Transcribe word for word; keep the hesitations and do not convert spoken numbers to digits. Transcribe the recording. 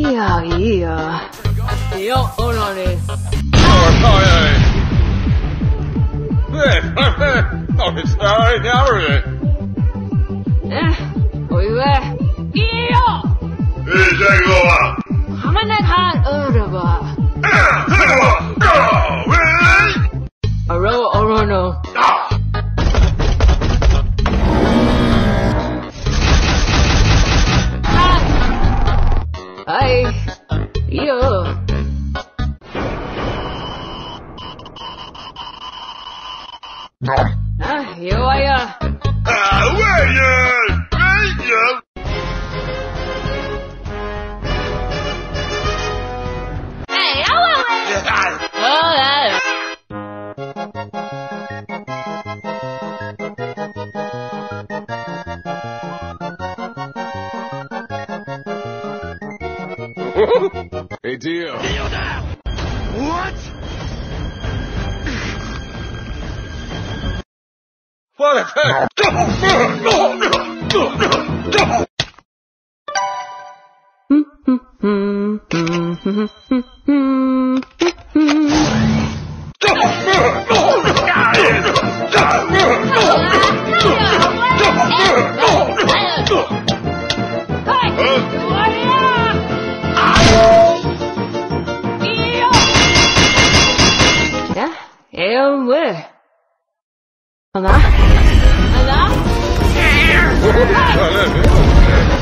呀咿呀，哟，欧老嘞。 我操呀！对，嘿，到底是二娘儿嘞？ 哎，我以为，咿哟。 哎，这个吧。 他们来看呃这个。 哎，这个吧，高喂。 哦肉哦肉呢？ 啊。 哎，哟。啊，有啊有。 啊，喂呀，喂呀。 哎呀喂喂。好来。 Hey, deal. What? What the heck? Eh,喂，干嘛？干嘛？